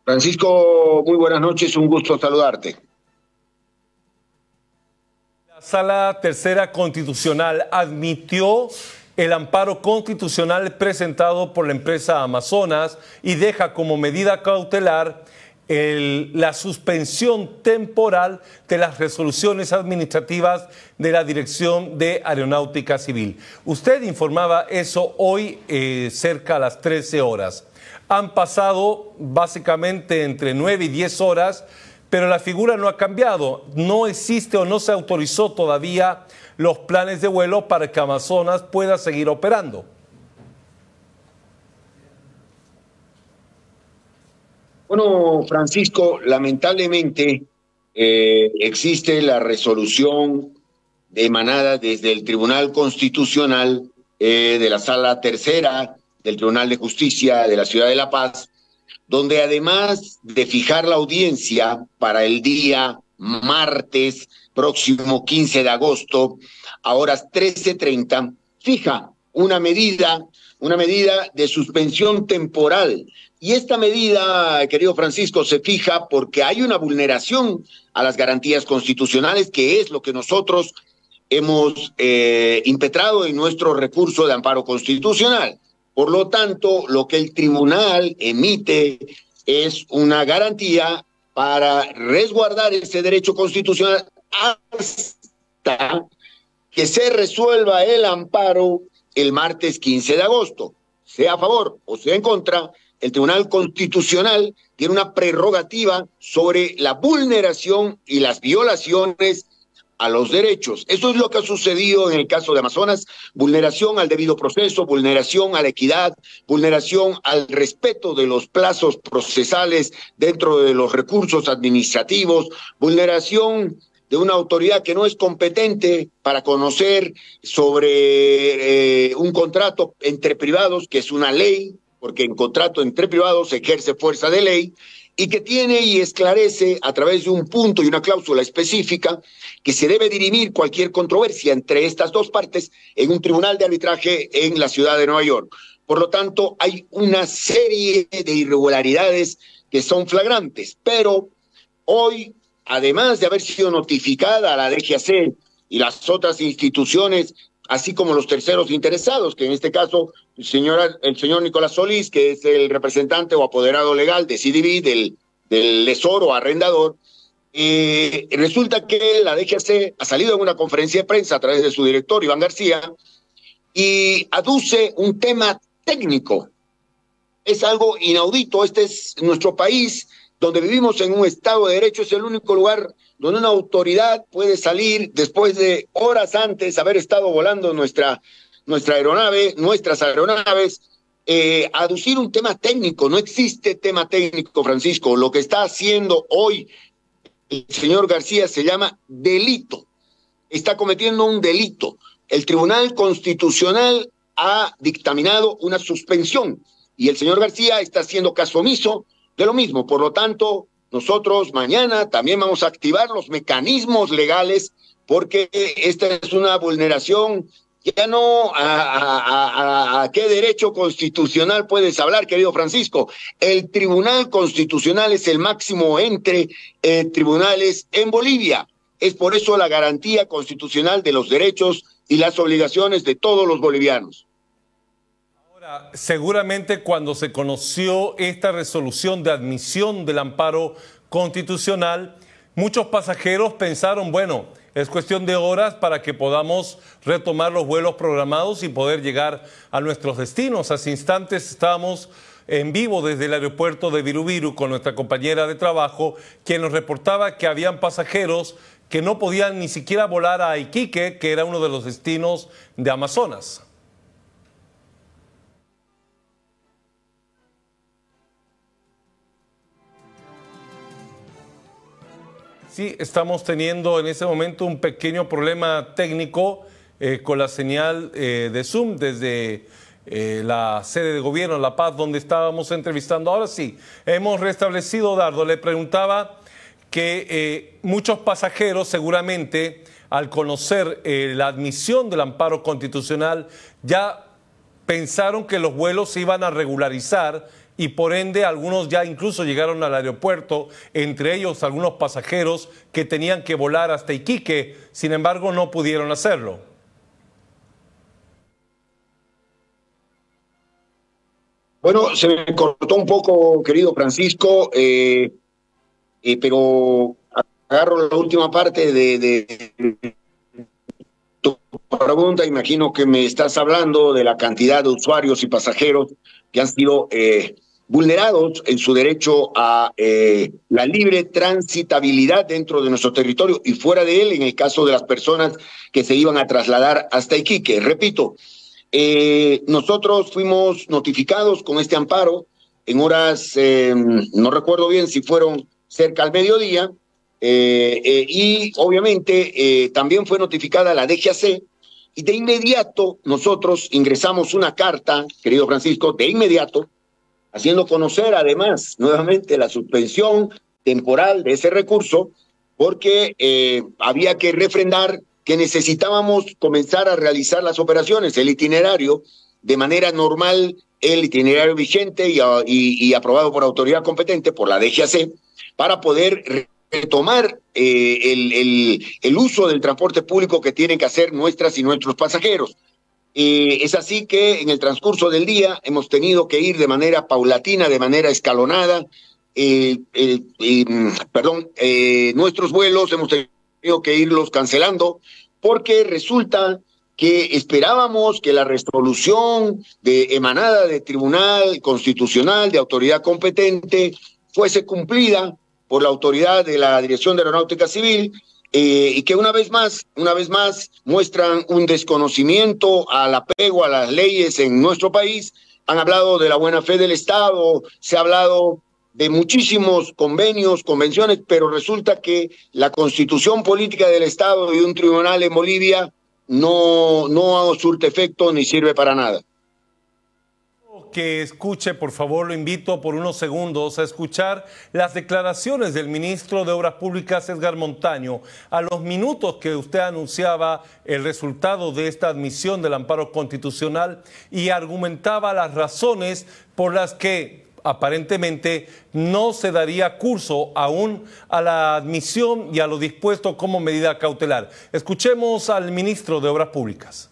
Francisco, muy buenas noches, un gusto saludarte. La Sala Tercera Constitucional admitió el amparo constitucional presentado por la empresa Amazonas y deja como medida cautelar la suspensión temporal de las resoluciones administrativas de la Dirección de Aeronáutica Civil. Usted informaba eso hoy cerca a las 13 horas. Han pasado básicamente entre 9 y 10 horas, pero la figura no ha cambiado. No existe o no se autorizó todavía los planes de vuelo para que Amazonas pueda seguir operando. Bueno, Francisco, lamentablemente existe la resolución emanada desde el Tribunal Constitucional de la Sala Tercera del Tribunal de Justicia de la Ciudad de La Paz, donde además de fijar la audiencia para el día martes próximo 15 de agosto a horas 13:30, fija una medida de suspensión temporal. Y esta medida, querido Francisco, se fija porque hay una vulneración a las garantías constitucionales, que es lo que nosotros hemos impetrado en nuestro recurso de amparo constitucional. Por lo tanto, lo que el tribunal emite es una garantía para resguardar ese derecho constitucional hasta que se resuelva el amparo el martes 15 de agosto. Sea a favor o sea en contra, el Tribunal Constitucional tiene una prerrogativa sobre la vulneración y las violaciones a los derechos. Eso es lo que ha sucedido en el caso de Amazonas: vulneración al debido proceso, vulneración a la equidad, vulneración al respeto de los plazos procesales dentro de los recursos administrativos, vulneración de una autoridad que no es competente para conocer sobre un contrato entre privados, que es una ley, porque en contrato entre privados se ejerce fuerza de ley, y que tiene y esclarece a través de un punto y una cláusula específica que se debe dirimir cualquier controversia entre estas dos partes en un tribunal de arbitraje en la ciudad de Nueva York. Por lo tanto, hay una serie de irregularidades que son flagrantes, pero hoy, además de haber sido notificada a la DGAC y las otras instituciones, así como los terceros interesados, que en este caso el señor Nicolás Solís, que es el representante o apoderado legal de CDB, del lesor o arrendador, resulta que la DGAC ha salido en una conferencia de prensa a través de su director, Iván García, y aduce un tema técnico. Es algo inaudito. Este es nuestro país, donde vivimos en un Estado de Derecho. Es el único lugar donde una autoridad puede salir después de horas antes haber estado volando nuestras aeronaves, aducir un tema técnico. No existe tema técnico, Francisco. Lo que está haciendo hoy el señor García se llama delito. Está cometiendo un delito. El Tribunal Constitucional ha dictaminado una suspensión y el señor García está haciendo caso omiso de lo mismo. Por lo tanto, nosotros mañana también vamos a activar los mecanismos legales, porque esta es una vulneración. Ya no a qué derecho constitucional puedes hablar, querido Francisco. El Tribunal Constitucional es el máximo entre tribunales en Bolivia. Es por eso la garantía constitucional de los derechos y las obligaciones de todos los bolivianos. Ahora, seguramente cuando se conoció esta resolución de admisión del amparo constitucional, muchos pasajeros pensaron, bueno, es cuestión de horas para que podamos retomar los vuelos programados y poder llegar a nuestros destinos. Hace instantes estábamos en vivo desde el aeropuerto de Virubiru con nuestra compañera de trabajo, quien nos reportaba que habían pasajeros que no podían ni siquiera volar a Iquique, que era uno de los destinos de Amazonas. Sí, estamos teniendo en ese momento un pequeño problema técnico con la señal de Zoom desde la sede de gobierno, La Paz, donde estábamos entrevistando. Ahora sí, hemos restablecido, Dardo. Le preguntaba que muchos pasajeros seguramente al conocer la admisión del amparo constitucional ya pensaron que los vuelos se iban a regularizar y por ende algunos ya incluso llegaron al aeropuerto, entre ellos algunos pasajeros que tenían que volar hasta Iquique, sin embargo no pudieron hacerlo. Bueno, se me cortó un poco, querido Francisco, pero agarro la última parte de tu pregunta. Imagino que me estás hablando de la cantidad de usuarios y pasajeros que han sido vulnerados en su derecho a la libre transitabilidad dentro de nuestro territorio y fuera de él, en el caso de las personas que se iban a trasladar hasta Iquique. Repito, nosotros fuimos notificados con este amparo en horas, no recuerdo bien si fueron cerca al mediodía, y obviamente también fue notificada la DGAC, y de inmediato nosotros ingresamos una carta, querido Francisco, de inmediato, haciendo conocer además nuevamente la suspensión temporal de ese recurso, porque había que refrendar que necesitábamos comenzar a realizar las operaciones, el itinerario, de manera normal, el itinerario vigente y aprobado por autoridad competente, por la DGAC, para poder retomar el uso del transporte público que tienen que hacer nuestras y nuestros pasajeros. Es así que en el transcurso del día hemos tenido que ir de manera paulatina, de manera escalonada, nuestros vuelos hemos tenido que irlos cancelando, porque resulta que esperábamos que la resolución emanada del Tribunal Constitucional de autoridad competente fuese cumplida por la autoridad de la Dirección de Aeronáutica Civil, y que una vez más muestran un desconocimiento al apego a las leyes en nuestro país. Han hablado de la buena fe del Estado, se ha hablado de muchísimos convenios, convenciones, pero resulta que la constitución política del Estado y un tribunal en Bolivia no surte efecto ni sirve para nada. Que escuche, por favor, lo invito por unos segundos a escuchar las declaraciones del ministro de Obras Públicas, Edgar Montaño, a los minutos que usted anunciaba el resultado de esta admisión del amparo constitucional y argumentaba las razones por las que aparentemente no se daría curso aún a la admisión y a lo dispuesto como medida cautelar. Escuchemos al ministro de Obras Públicas.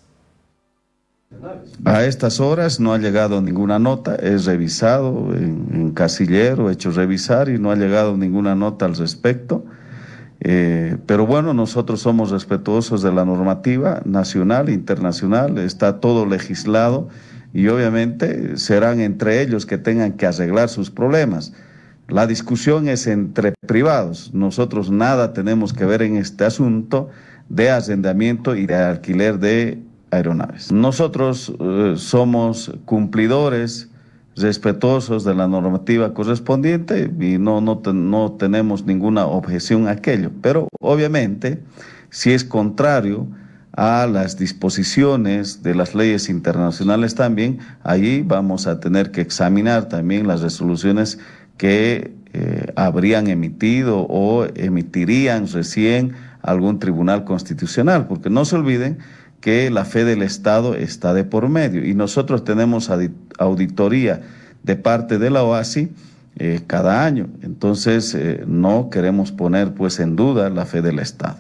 A estas horas no ha llegado ninguna nota, he revisado en casillero, he hecho revisar y no ha llegado ninguna nota al respecto. Pero bueno, nosotros somos respetuosos de la normativa nacional e internacional, está todo legislado y obviamente serán entre ellos que tengan que arreglar sus problemas. La discusión es entre privados, nosotros nada tenemos que ver en este asunto de arrendamiento y de alquiler de aeronaves. Nosotros somos cumplidores, respetuosos de la normativa correspondiente y no tenemos ninguna objeción a aquello, pero obviamente si es contrario a las disposiciones de las leyes internacionales también, ahí vamos a tener que examinar también las resoluciones que habrían emitido o emitirían recién algún tribunal constitucional, porque no se olviden que la fe del Estado está de por medio y nosotros tenemos auditoría de parte de la OASI cada año, entonces no queremos poner pues en duda la fe del Estado.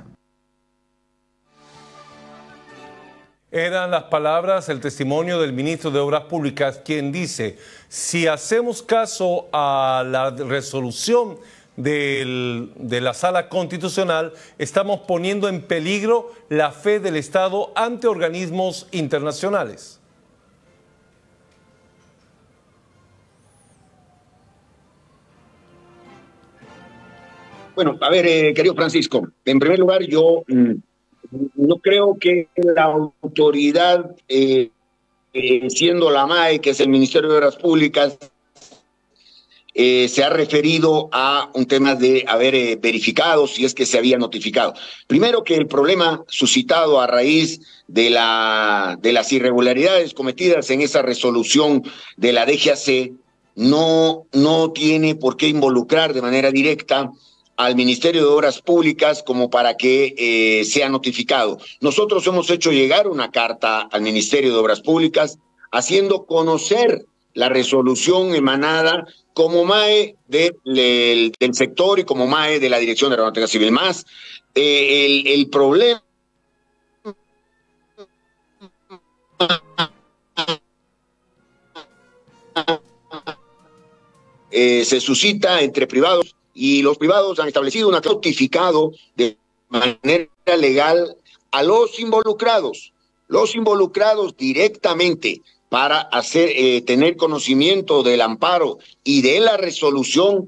Eran las palabras, el testimonio del ministro de Obras Públicas, quien dice, si hacemos caso a la resolución de la Sala Constitucional, estamos poniendo en peligro la fe del Estado ante organismos internacionales. Bueno, a ver, querido Francisco, en primer lugar yo no creo que la autoridad, siendo la MAE, que es el Ministerio de Obras Públicas, se ha referido a un tema de haber verificado si es que se había notificado. Primero, que el problema suscitado a raíz de las irregularidades cometidas en esa resolución de la DGAC no tiene por qué involucrar de manera directa al Ministerio de Obras Públicas como para que sea notificado. Nosotros hemos hecho llegar una carta al Ministerio de Obras Públicas haciendo conocer la resolución emanada como MAE del sector y como MAE de la Dirección de Aeronáutica Civil. Más, el problema se suscita entre privados, y los privados han establecido un notificado de manera legal a los involucrados directamente para tener conocimiento del amparo y de la resolución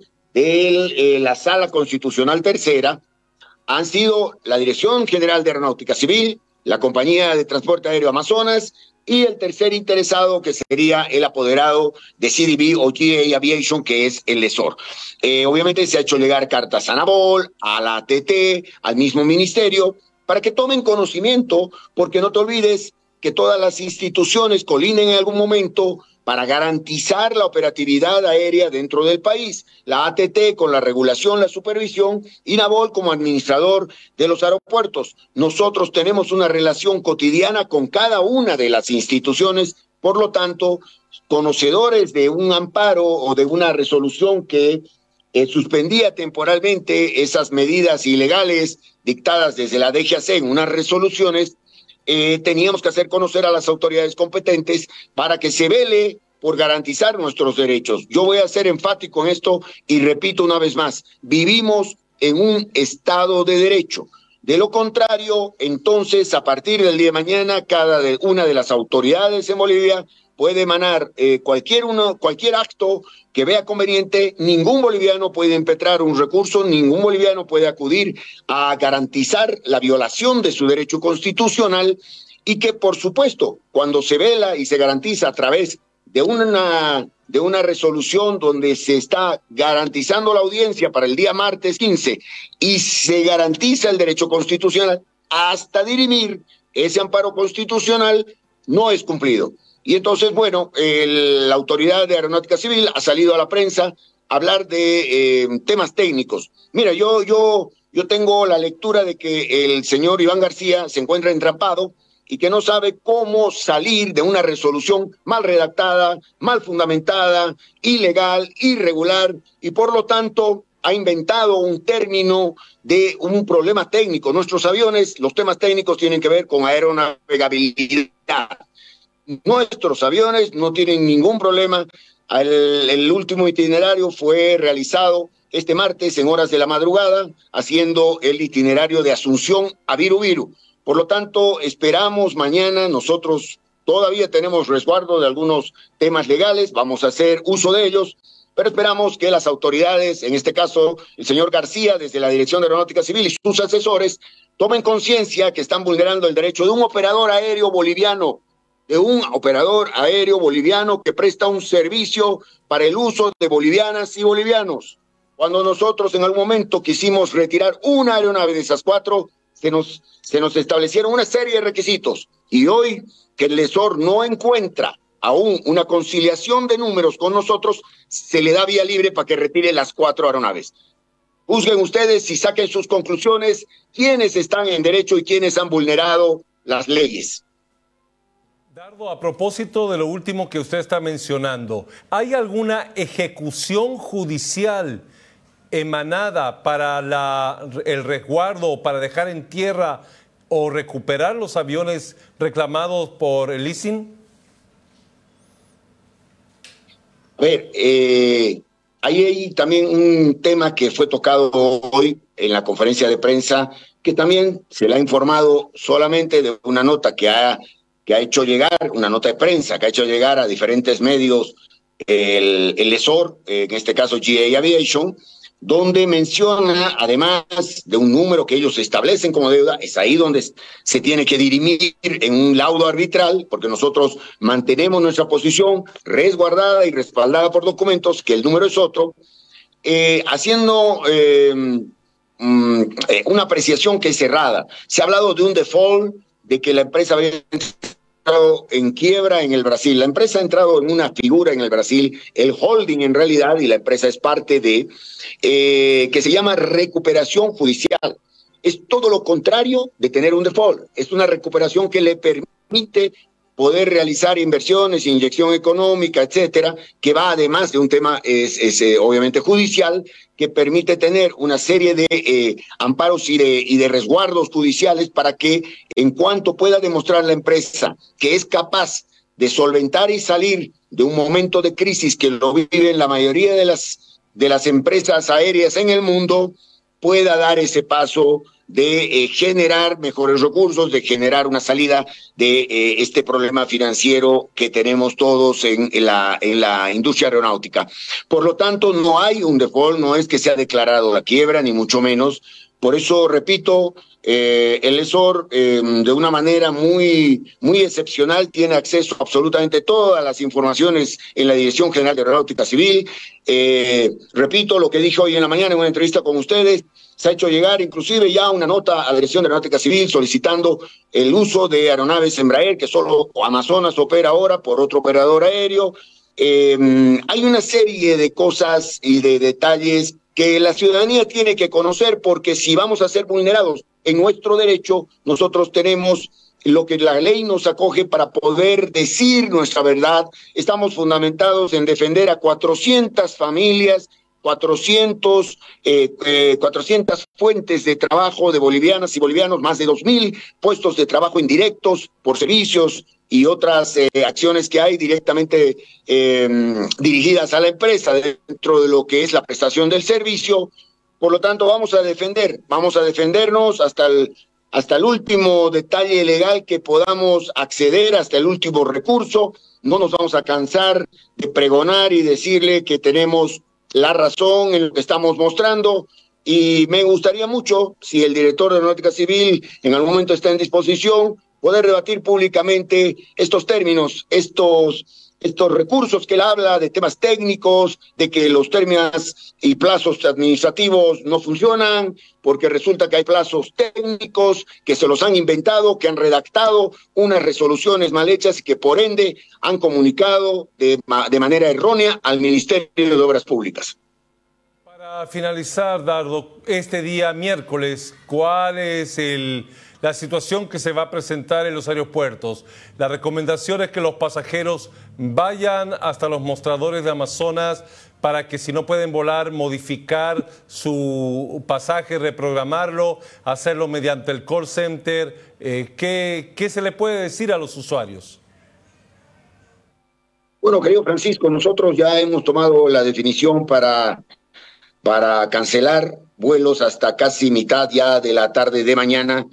de la Sala Constitucional Tercera. Han sido la Dirección General de Aeronáutica Civil, la Compañía de Transporte Aéreo Amazonas y el tercer interesado, que sería el apoderado de CDB o GA Aviation, que es el lesor. Obviamente se ha hecho llegar cartas a Nabol, a la ATT, al mismo ministerio, para que tomen conocimiento, porque no te olvides que todas las instituciones colinen en algún momento para garantizar la operatividad aérea dentro del país. La ATT con la regulación, la supervisión, y Nabol como administrador de los aeropuertos. Nosotros tenemos una relación cotidiana con cada una de las instituciones, por lo tanto, conocedores de un amparo o de una resolución que suspendía temporalmente esas medidas ilegales dictadas desde la DGAC en unas resoluciones, teníamos que hacer conocer a las autoridades competentes para que se vele por garantizar nuestros derechos. Yo voy a ser enfático en esto y repito una vez más, vivimos en un Estado de Derecho. De lo contrario, entonces, a partir del día de mañana, una de las autoridades en Bolivia puede emanar cualquier acto que vea conveniente. Ningún boliviano puede impetrar un recurso, ningún boliviano puede acudir a garantizar la violación de su derecho constitucional, y que, por supuesto, cuando se vela y se garantiza a través de una resolución donde se está garantizando la audiencia para el día martes 15 y se garantiza el derecho constitucional, hasta dirimir ese amparo constitucional no es cumplido. Y entonces, bueno, la Autoridad de Aeronáutica Civil ha salido a la prensa a hablar de temas técnicos. Mira, yo tengo la lectura de que el señor Iván García se encuentra entrampado y que no sabe cómo salir de una resolución mal redactada, mal fundamentada, ilegal, irregular, y por lo tanto ha inventado un término de un problema técnico. Nuestros aviones, los temas técnicos tienen que ver con aeronavegabilidad. Nuestros aviones no tienen ningún problema. El último itinerario fue realizado este martes en horas de la madrugada, haciendo el itinerario de Asunción a Viru Viru. Por lo tanto, esperamos mañana, nosotros todavía tenemos resguardo de algunos temas legales, vamos a hacer uso de ellos, pero esperamos que las autoridades, en este caso el señor García, desde la Dirección de Aeronáutica Civil y sus asesores, tomen conciencia que están vulnerando el derecho de un operador aéreo boliviano, que presta un servicio para el uso de bolivianas y bolivianos. Cuando nosotros en algún momento quisimos retirar una aeronave de esas cuatro, se nos establecieron una serie de requisitos, y hoy que el lesor no encuentra aún una conciliación de números con nosotros, se le da vía libre para que retire las 4 aeronaves. Juzguen ustedes y saquen sus conclusiones, quiénes están en derecho y quiénes han vulnerado las leyes. Dardo, a propósito de lo último que usted está mencionando, ¿hay alguna ejecución judicial emanada para el resguardo, para dejar en tierra o recuperar los aviones reclamados por el leasing? A ver, hay también un tema que fue tocado hoy en la conferencia de prensa, que también se le ha informado solamente de una nota que ha hecho llegar, una nota de prensa que ha hecho llegar a diferentes medios el lesor, en este caso GA Aviation, donde menciona, además de un número que ellos establecen como deuda, es ahí donde se tiene que dirimir en un laudo arbitral, porque nosotros mantenemos nuestra posición resguardada y respaldada por documentos, que el número es otro, haciendo una apreciación que es errada. Se ha hablado de un default, de que la empresa había entrado en quiebra en el Brasil. La empresa ha entrado en una figura en el Brasil, el holding en realidad, y la empresa es parte de, que se llama recuperación judicial. Es todo lo contrario de tener un default. Es una recuperación que le permite poder realizar inversiones, inyección económica, etcétera, que va además de un tema obviamente judicial, que permite tener una serie de amparos y de resguardos judiciales para que en cuanto pueda demostrar la empresa que es capaz de solventar y salir de un momento de crisis que lo viven la mayoría de las empresas aéreas en el mundo, pueda dar ese paso de generar mejores recursos, de generar una salida de este problema financiero que tenemos todos en la industria aeronáutica. Por lo tanto, no hay un default, no es que se ha declarado la quiebra, ni mucho menos. Por eso, repito, el ESOR, de una manera muy excepcional, tiene acceso a absolutamente todas las informaciones en la Dirección General de Aeronáutica Civil. Repito lo que dije hoy en la mañana en una entrevista con ustedes. Se ha hecho llegar inclusive ya una nota a la Dirección de Aeronáutica Civil solicitando el uso de aeronaves Embraer, que solo Amazonas opera ahora por otro operador aéreo. Hay una serie de cosas y de detalles que la ciudadanía tiene que conocer, porque si vamos a ser vulnerados en nuestro derecho, nosotros tenemos lo que la ley nos acoge para poder decir nuestra verdad. Estamos fundamentados en defender a 400 familias, 400 fuentes de trabajo de bolivianas y bolivianos, más de 2.000 puestos de trabajo indirectos por servicios y otras acciones que hay directamente dirigidas a la empresa dentro de lo que es la prestación del servicio. Por lo tanto, vamos a defendernos hasta el último detalle legal que podamos acceder, hasta el último recurso. No nos vamos a cansar de pregonar y decirle que tenemos la razón en lo que estamos mostrando, y me gustaría mucho, si el director de Aeronáutica Civil en algún momento está en disposición, poder debatir públicamente estos términos, estos recursos que él habla de temas técnicos, de que los términos y plazos administrativos no funcionan, porque resulta que hay plazos técnicos que se los han inventado, que han redactado unas resoluciones mal hechas y que por ende han comunicado de manera errónea al Ministerio de Obras Públicas. Para finalizar, Dardo, este día miércoles, ¿cuál es la situación que se va a presentar en los aeropuertos? La recomendación es que los pasajeros vayan hasta los mostradores de Amazonas para que, si no pueden volar, modificar su pasaje, reprogramarlo, hacerlo mediante el call center. ¿Qué se le puede decir a los usuarios? Bueno, querido Francisco, nosotros ya hemos tomado la definición para cancelar vuelos hasta casi mitad ya de la tarde de mañana,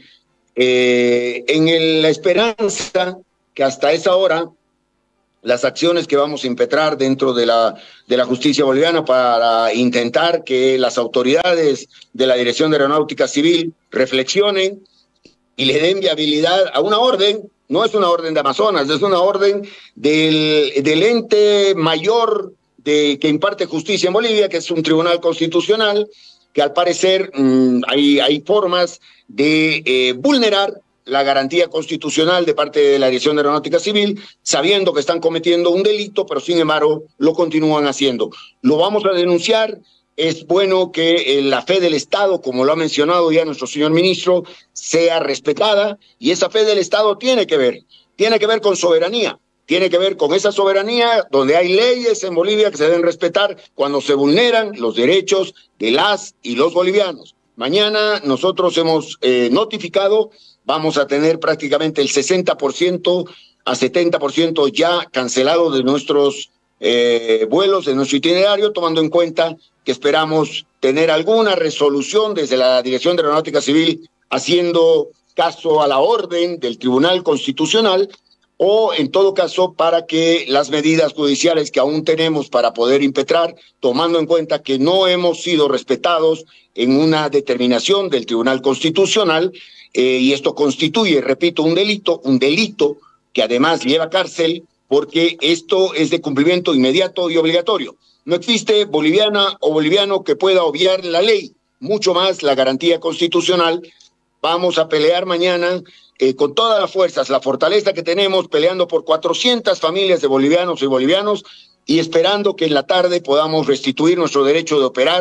en la esperanza que hasta esa hora las acciones que vamos a impetrar dentro de la justicia boliviana para intentar que las autoridades de la Dirección de Aeronáutica Civil reflexionen y le den viabilidad a una orden. No es una orden de Amazonas, es una orden del ente mayor que imparte justicia en Bolivia, que es un tribunal constitucional, que al parecer hay formas de vulnerar la garantía constitucional de parte de la Dirección de Aeronáutica Civil, sabiendo que están cometiendo un delito, pero sin embargo lo continúan haciendo. Lo vamos a denunciar. Es bueno que la fe del Estado, como lo ha mencionado ya nuestro señor ministro, sea respetada, y esa fe del Estado tiene que ver con soberanía. Tiene que ver con esa soberanía donde hay leyes en Bolivia que se deben respetar cuando se vulneran los derechos de las y los bolivianos. Mañana nosotros hemos notificado, vamos a tener prácticamente el 60% a 70% ya cancelado de nuestros vuelos, de nuestro itinerario, tomando en cuenta que esperamos tener alguna resolución desde la Dirección de Aeronáutica Civil haciendo caso a la orden del Tribunal Constitucional, o en todo caso para que las medidas judiciales que aún tenemos para poder impetrar, tomando en cuenta que no hemos sido respetados en una determinación del Tribunal Constitucional, y esto constituye, repito, un delito que además lleva cárcel, porque esto es de cumplimiento inmediato y obligatorio. No existe boliviana o boliviano que pueda obviar la ley, mucho más la garantía constitucional. Vamos a pelear mañana con todas las fuerzas, la fortaleza que tenemos, peleando por 400 familias de bolivianos y bolivianos, y esperando que en la tarde podamos restituir nuestro derecho de operar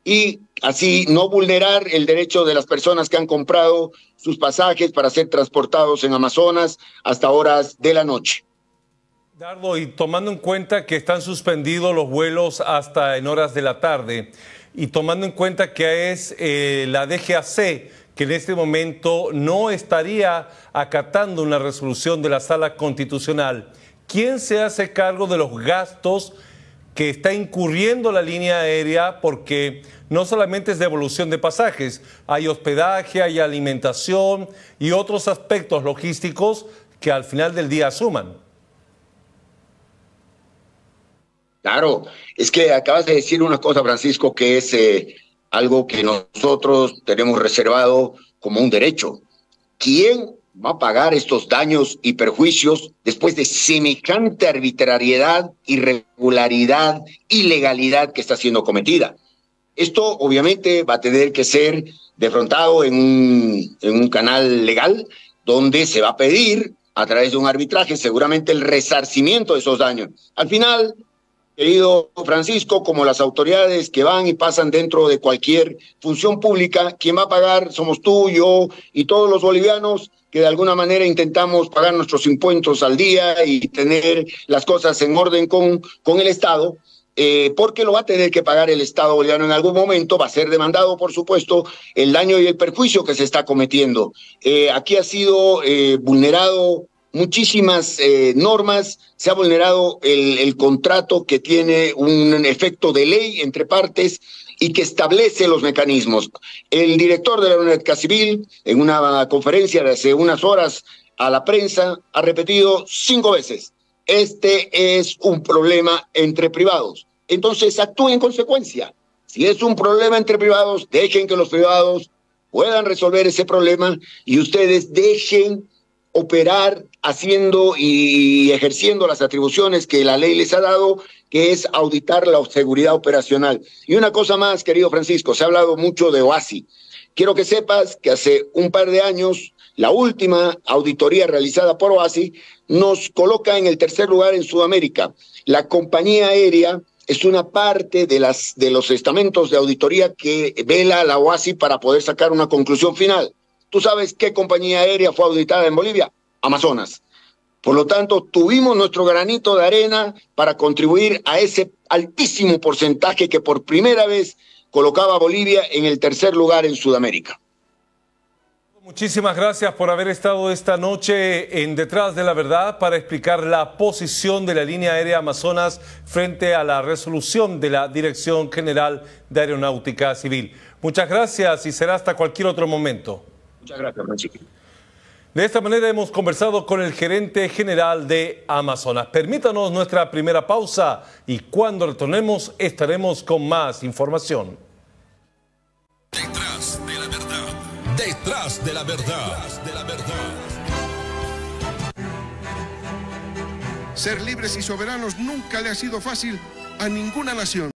y así no vulnerar el derecho de las personas que han comprado sus pasajes para ser transportados en Amazonas hasta horas de la noche. Dardo, y tomando en cuenta que están suspendidos los vuelos hasta en horas de la tarde, y tomando en cuenta que es la DGAC que en este momento no estaría acatando una resolución de la Sala Constitucional, ¿quién se hace cargo de los gastos que está incurriendo la línea aérea? Porque no solamente es devolución de pasajes, hay hospedaje, hay alimentación y otros aspectos logísticos que al final del día suman. Claro, es que acabas de decir una cosa, Francisco, que es algo que nosotros tenemos reservado como un derecho. ¿Quién va a pagar estos daños y perjuicios después de semejante arbitrariedad, irregularidad, ilegalidad que está siendo cometida? Esto obviamente va a tener que ser defrontado en un canal legal donde se va a pedir a través de un arbitraje seguramente el resarcimiento de esos daños. Al final, querido Francisco, como las autoridades que van y pasan dentro de cualquier función pública, quien va a pagar somos tú, yo y todos los bolivianos que de alguna manera intentamos pagar nuestros impuestos al día y tener las cosas en orden con el Estado, porque lo va a tener que pagar el Estado boliviano en algún momento, va a ser demandado, por supuesto, el daño y el perjuicio que se está cometiendo. Aquí ha sido vulnerado muchísimas normas, se ha vulnerado el contrato que tiene un efecto de ley entre partes y que establece los mecanismos. El director de la Aeronáutica Civil, en una conferencia de hace unas horas a la prensa, ha repetido 5 veces, este es un problema entre privados. Entonces actúen en consecuencia. Si es un problema entre privados, dejen que los privados puedan resolver ese problema y ustedes dejen operar haciendo y ejerciendo las atribuciones que la ley les ha dado, que es auditar la seguridad operacional. Y una cosa más, querido Francisco, se ha hablado mucho de OASI. Quiero que sepas que hace un par de años, la última auditoría realizada por OASI nos coloca en el tercer lugar en Sudamérica. La compañía aérea es una parte de los estamentos de auditoría que vela la OASI para poder sacar una conclusión final. ¿Tú sabes qué compañía aérea fue auditada en Bolivia? Amazonas. Por lo tanto, tuvimos nuestro granito de arena para contribuir a ese altísimo porcentaje que por primera vez colocaba a Bolivia en el tercer lugar en Sudamérica. Muchísimas gracias por haber estado esta noche en Detrás de la Verdad para explicar la posición de la línea aérea Amazonas frente a la resolución de la Dirección General de Aeronáutica Civil. Muchas gracias y será hasta cualquier otro momento. Muchas gracias, Francisco. De esta manera hemos conversado con el gerente general de Amazonas. Permítanos nuestra primera pausa y cuando retornemos estaremos con más información. Detrás de la verdad. Detrás de la verdad. Detrás de la verdad. Ser libres y soberanos nunca le ha sido fácil a ninguna nación.